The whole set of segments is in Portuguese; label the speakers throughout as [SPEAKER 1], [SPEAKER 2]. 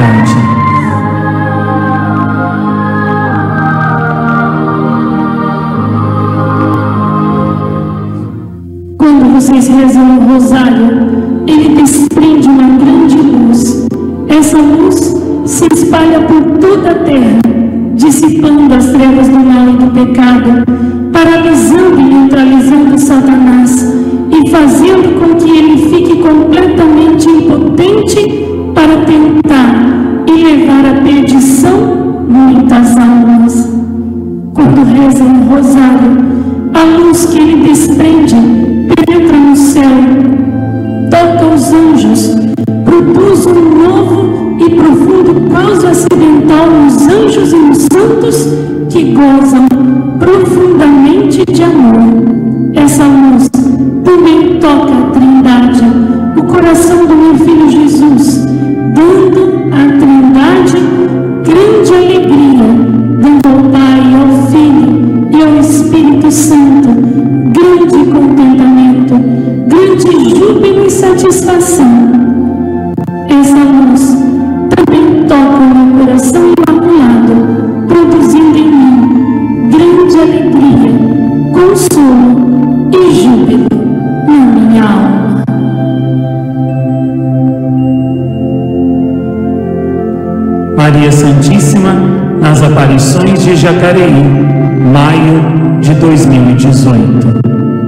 [SPEAKER 1] verdade.
[SPEAKER 2] Quando vocês rezam o rosário, ele desprende uma grande luz. Essa luz se espalha por toda a terra, dissipando as trevas do mal e do pecado, paralisando e neutralizando Satanás e fazendo com que ele fique completamente impotente para tentar e levar à perdição muitas almas. Quando rezam o rosário, a luz que ele desprende penetra no céu, toca os anjos, produz um novo e profundo caos acidental nos anjos e nos santos que gozam profundamente de amor. Essa luz também toca a Trindade, o coração do meu Filho Jesus, dando à Trindade grande alegria, dando ao Pai, ao Filho e ao Espírito Santo grande contentamento, grande júbilo e satisfação. Essa luz também toca o meu coração imaculado, produzindo em mim grande alegria, consolo e júbilo na minha alma.
[SPEAKER 1] Maria Santíssima nas aparições de Jacareí, maio de 2018.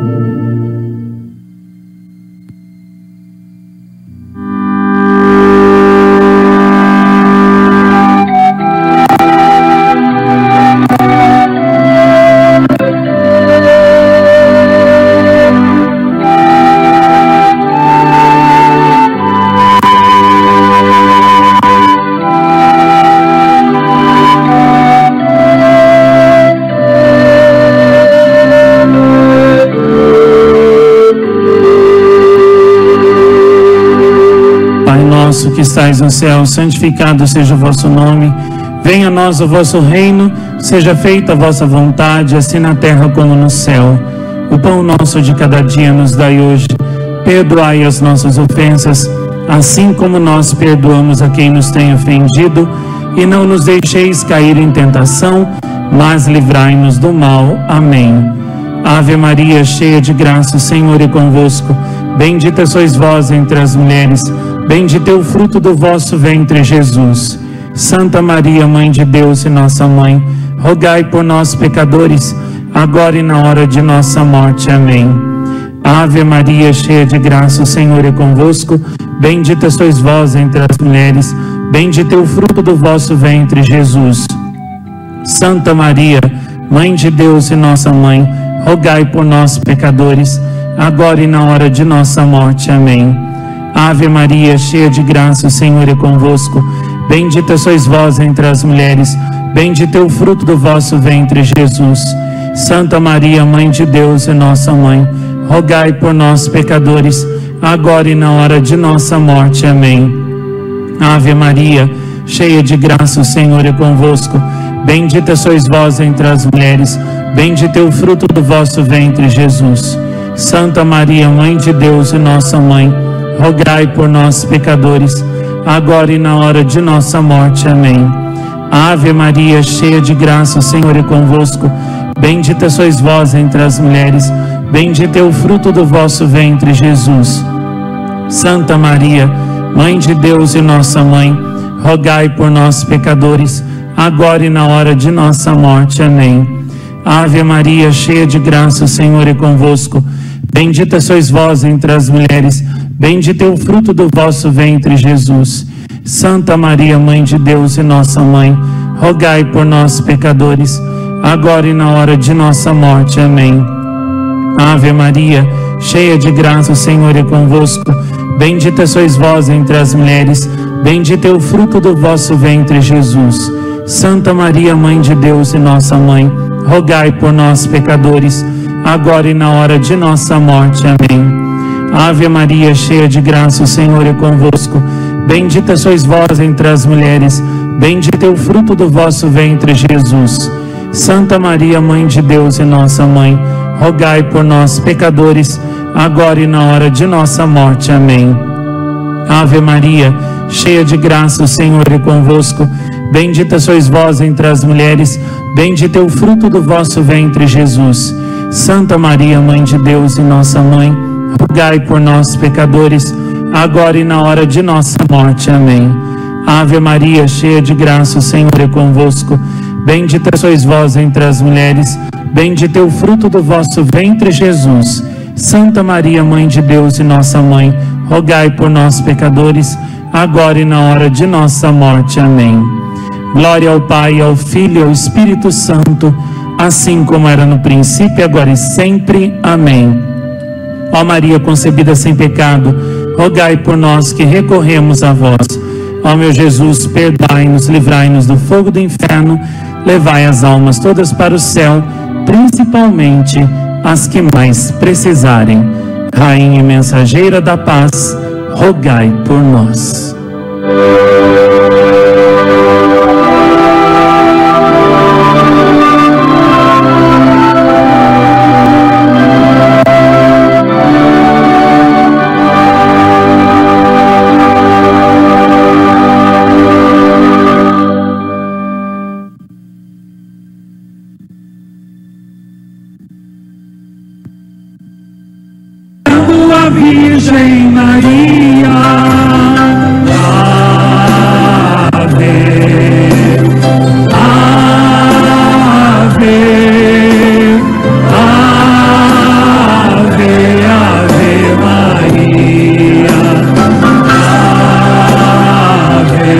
[SPEAKER 1] Que estais no céu, santificado seja o vosso nome. Venha a nós o vosso reino, seja feita a vossa vontade, assim na terra como no céu. O pão nosso de cada dia nos dai hoje. Perdoai as nossas ofensas, assim como nós perdoamos a quem nos tem ofendido. E não nos deixeis cair em tentação, mas livrai-nos do mal. Amém. Ave Maria, cheia de graça, o Senhor é convosco. Bendita sois vós entre as mulheres, bendito é o fruto do vosso ventre, Jesus. Santa Maria, Mãe de Deus e nossa Mãe, rogai por nós, pecadores, agora e na hora de nossa morte. Amém. Ave Maria, cheia de graça, o Senhor é convosco. Bendita sois vós entre as mulheres, bendito é o fruto do vosso ventre, Jesus. Santa Maria, Mãe de Deus e nossa Mãe, rogai por nós, pecadores, agora e na hora de nossa morte. Amém. Ave Maria, cheia de graça, o Senhor é convosco. Bendita sois vós entre as mulheres, bendito é o fruto do vosso ventre, Jesus. Santa Maria, Mãe de Deus e nossa Mãe, rogai por nós, pecadores, agora e na hora de nossa morte. Amém. Ave Maria, cheia de graça, o Senhor é convosco. Bendita sois vós entre as mulheres, bendito é o fruto do vosso ventre, Jesus. Santa Maria, Mãe de Deus e nossa Mãe, rogai por nós, pecadores, agora e na hora de nossa morte. Amém. Ave Maria, cheia de graça, o Senhor é convosco. Bendita sois vós entre as mulheres, bendito é o fruto do vosso ventre, Jesus. Santa Maria, Mãe de Deus e nossa Mãe, rogai por nós, pecadores, agora e na hora de nossa morte. Amém. Ave Maria, cheia de graça, o Senhor é convosco. Bendita sois vós entre as mulheres, bendito é o fruto do vosso ventre, Jesus. Santa Maria, Mãe de Deus e nossa Mãe, rogai por nós, pecadores, agora e na hora de nossa morte. Amém. Ave Maria, cheia de graça, o Senhor é convosco. Bendita sois vós entre as mulheres, bendito é o fruto do vosso ventre, Jesus. Santa Maria, Mãe de Deus e nossa Mãe, rogai por nós, pecadores, agora e na hora de nossa morte. Amém. Ave Maria, cheia de graça, o Senhor é convosco. Bendita sois vós entre as mulheres, bendito é o fruto do vosso ventre, Jesus. Santa Maria, Mãe de Deus e nossa Mãe, rogai por nós, pecadores, agora e na hora de nossa morte. Amém. Ave Maria, cheia de graça, o Senhor é convosco. Bendita sois vós entre as mulheres, bendito é o fruto do vosso ventre, Jesus. Santa Maria, Mãe de Deus e nossa Mãe, rogai por nós, pecadores, agora e na hora de nossa morte. Amém. Ave Maria, cheia de graça, o Senhor é convosco. Bendita sois vós entre as mulheres, bendito é o fruto do vosso ventre, Jesus. Santa Maria, Mãe de Deus e nossa Mãe, rogai por nós, pecadores, agora e na hora de nossa morte. Amém. Glória ao Pai, ao Filho e ao Espírito Santo, assim como era no princípio, agora e sempre. Amém. Ó Maria concebida sem pecado, rogai por nós que recorremos a vós. Ó meu Jesus, perdoai-nos, livrai-nos do fogo do inferno, levai as almas todas para o céu, principalmente as que mais precisarem. Rainha e mensageira da paz, rogai por nós.
[SPEAKER 3] Virgem Maria, Ave, Ave, Ave, Ave Maria, Ave,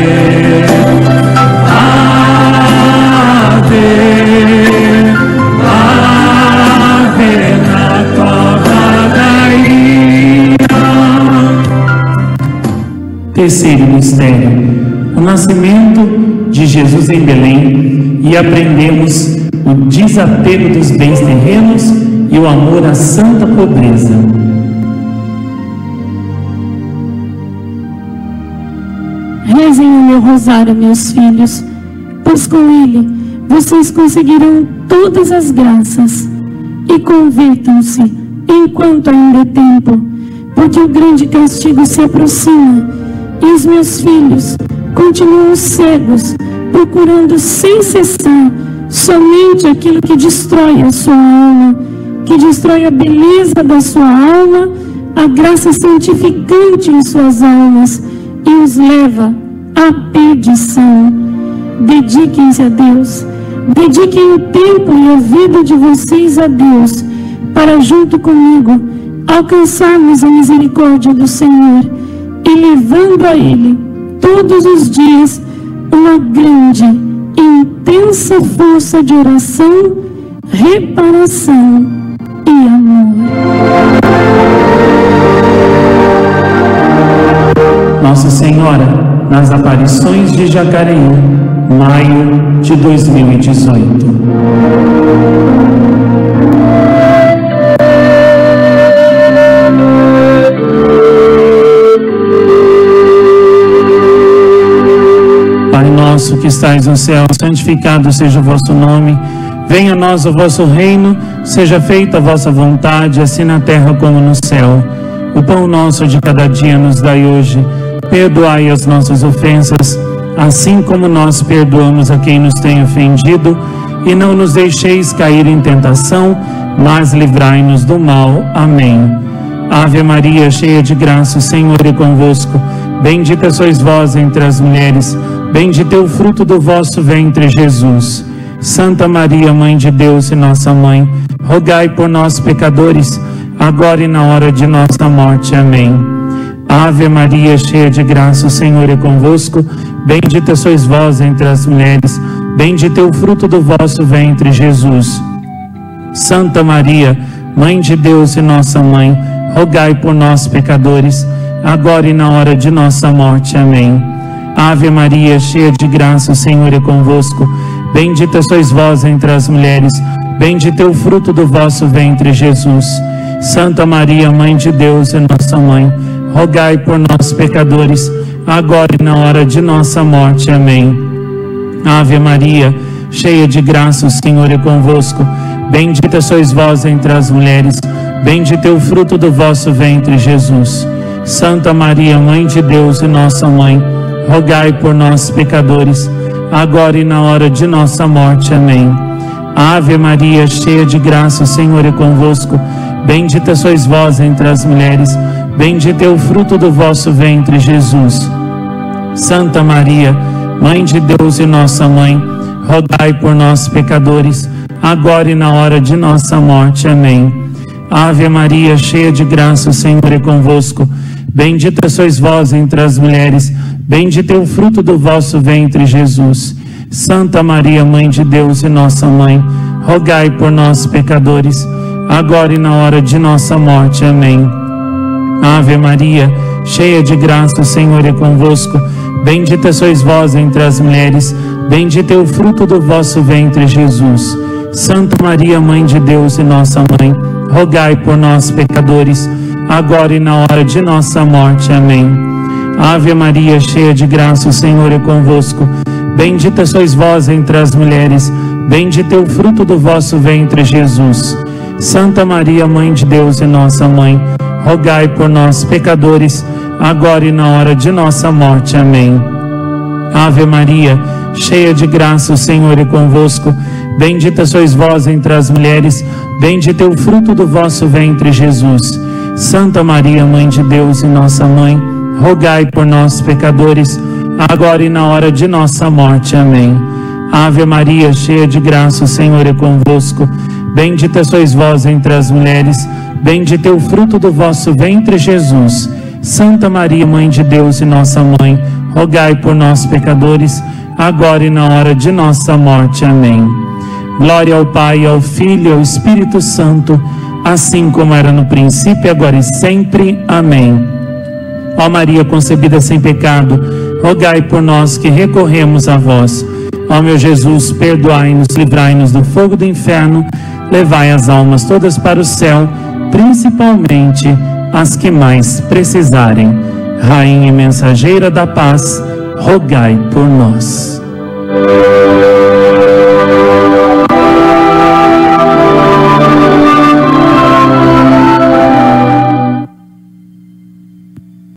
[SPEAKER 3] Ave, Ave na cova da ilha.
[SPEAKER 1] Terceiro mistério, o nascimento de Jesus em Belém, e aprendemos o desapego dos bens terrenos e o amor à santa pobreza.
[SPEAKER 2] Rezem o meu rosário, meus filhos, pois com ele vocês conseguirão todas as graças. E convertam-se enquanto ainda é tempo, porque o grande castigo se aproxima. E os meus filhos continuam cegos, procurando sem cessar somente aquilo que destrói a sua alma, que destrói a beleza da sua alma, a graça santificante em suas almas, e os leva à perdição. Dediquem-se a Deus, dediquem o tempo e a vida de vocês a Deus, para junto comigo alcançarmos a misericórdia do Senhor e levando a Ele todos os dias uma grande e intensa força de oração, reparação e amor.
[SPEAKER 1] Nossa Senhora, nas aparições de Jacareí, maio de 2018. Pai nosso que estais no céu, santificado seja o vosso nome. Venha a nós o vosso reino, seja feita a vossa vontade, assim na terra como no céu. O pão nosso de cada dia nos dai hoje. Perdoai as nossas ofensas, assim como nós perdoamos a quem nos tem ofendido. E não nos deixeis cair em tentação, mas livrai-nos do mal. Amém. Ave Maria, cheia de graça, o Senhor é convosco. Bendita sois vós entre as mulheres, bendito é o fruto do vosso ventre, Jesus. Santa Maria, Mãe de Deus e nossa Mãe, rogai por nós, pecadores, agora e na hora de nossa morte. Amém. Ave Maria, cheia de graça, o Senhor é convosco. Bendita sois vós entre as mulheres, bendito é o fruto do vosso ventre, Jesus. Santa Maria, Mãe de Deus e nossa Mãe, rogai por nós, pecadores, agora e na hora de nossa morte. Amém. Ave Maria, cheia de graça, o Senhor é convosco. Bendita sois vós entre as mulheres, bendito é o fruto do vosso ventre, Jesus. Santa Maria, Mãe de Deus e nossa Mãe, rogai por nós, pecadores, agora e na hora de nossa morte. Amém. Ave Maria, cheia de graça, o Senhor é convosco. Bendita sois vós entre as mulheres, bendito é o fruto do vosso ventre, Jesus. Santa Maria, Mãe de Deus e nossa Mãe, rogai por nós, pecadores, agora e na hora de nossa morte. Amém. Ave Maria, cheia de graça, o Senhor é convosco. Bendita sois vós entre as mulheres, bendito é o fruto do vosso ventre, Jesus. Santa Maria, Mãe de Deus e nossa Mãe, rogai por nós, pecadores, agora e na hora de nossa morte. Amém. Ave Maria, cheia de graça, o Senhor é convosco. Bendita sois vós entre as mulheres, bendito é o fruto do vosso ventre, Jesus. Santa Maria, Mãe de Deus e nossa Mãe, rogai por nós, pecadores, agora e na hora de nossa morte. Amém. Ave Maria, cheia de graça, o Senhor é convosco. Bendita sois vós entre as mulheres, bendito é o fruto do vosso ventre, Jesus. Santa Maria, Mãe de Deus e nossa Mãe, rogai por nós, pecadores, agora e na hora de nossa morte. Amém. Ave Maria, cheia de graça, o Senhor é convosco. Bendita sois vós entre as mulheres, bendito é o fruto do vosso ventre, Jesus. Santa Maria, Mãe de Deus e nossa Mãe, rogai por nós, pecadores, agora e na hora de nossa morte. Amém. Ave Maria, cheia de graça, o Senhor é convosco. Bendita sois vós entre as mulheres, bendito é o fruto do vosso ventre, Jesus. Santa Maria, Mãe de Deus e nossa Mãe, rogai por nós, pecadores, agora e na hora de nossa morte. Amém. Ave Maria, cheia de graça, o Senhor é convosco. Bendita sois vós entre as mulheres, bendito é o fruto do vosso ventre, Jesus. Santa Maria, Mãe de Deus e nossa Mãe, rogai por nós, pecadores, agora e na hora de nossa morte. Amém. Glória ao Pai, ao Filho e ao Espírito Santo, assim como era no princípio, agora e sempre. Amém. Ó Maria concebida sem pecado, rogai por nós que recorremos a vós. Ó meu Jesus, perdoai-nos, livrai-nos do fogo do inferno, levai as almas todas para o céu, principalmente as que mais precisarem. Rainha e mensageira da paz, rogai por nós.